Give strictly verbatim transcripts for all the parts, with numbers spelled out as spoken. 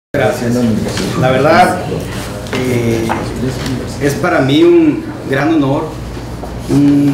Gracias. La verdad, eh, es para mí un gran honor, un,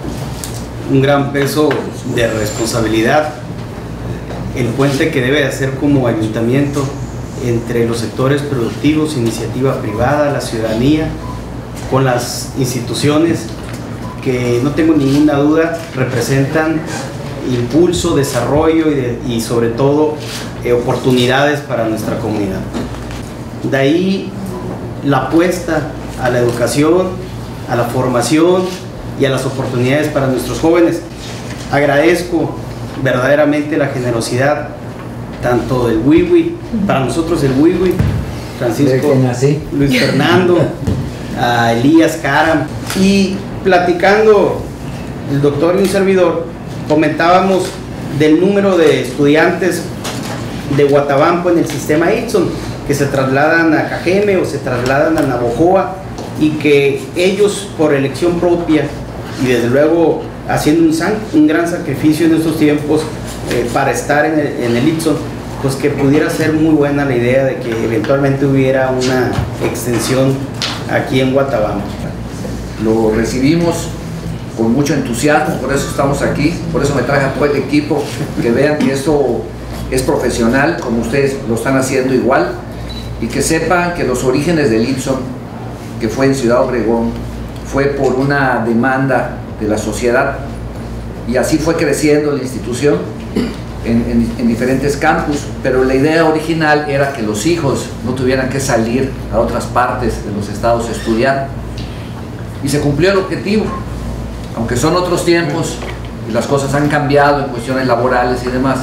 un gran peso de responsabilidad, el puente que debe hacer como ayuntamiento entre los sectores productivos, iniciativa privada, la ciudadanía, con las instituciones que no tengo ninguna duda representan impulso, desarrollo y, de, y sobre todo eh, oportunidades para nuestra comunidad. De ahí la apuesta a la educación, a la formación y a las oportunidades para nuestros jóvenes. Agradezco verdaderamente la generosidad tanto del Wiwi, para nosotros el Wiwi, Francisco, Luis Fernando, a Elías Caram, y platicando el doctor y un servidor, comentábamos del número de estudiantes de Guatabampo en el sistema Itson, que se trasladan a Cajeme o se trasladan a Navojoa, y que ellos por elección propia y desde luego haciendo un, san, un gran sacrificio en estos tiempos eh, para estar en el, en el Itson, pues que pudiera ser muy buena la idea de que eventualmente hubiera una extensión aquí en Guatabampo. Lo recibimos con mucho entusiasmo, por eso estamos aquí, por eso me traje a todo el equipo, que vean que esto es profesional, como ustedes lo están haciendo igual, y que sepan que los orígenes del Itson, que fue en Ciudad Obregón, fue por una demanda de la sociedad, y así fue creciendo la institución en, en, en diferentes campus, pero la idea original era que los hijos no tuvieran que salir a otras partes de los estados a estudiar, y se cumplió el objetivo. Aunque son otros tiempos y las cosas han cambiado en cuestiones laborales y demás,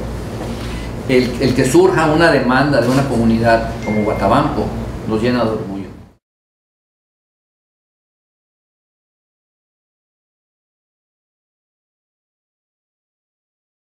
el, el que surja una demanda de una comunidad como Guatabampo nos llena de orgullo.